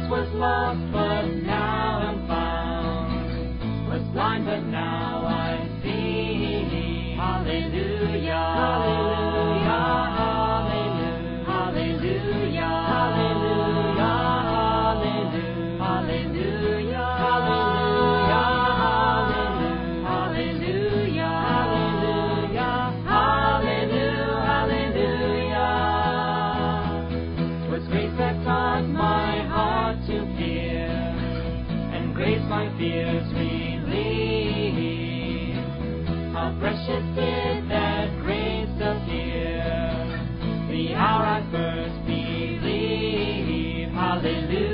was lost, but now am found. Was blind, but now I see. Hallelujah, hallelujah, hallelujah, hallelujah, hallelujah, hallelujah, hallelujah, hallelujah, hallelujah, hallelujah. 'Twas grace that taught my heart to fear, and grace my fears relieve. How precious did that grace appear, the hour I first believed. Hallelujah.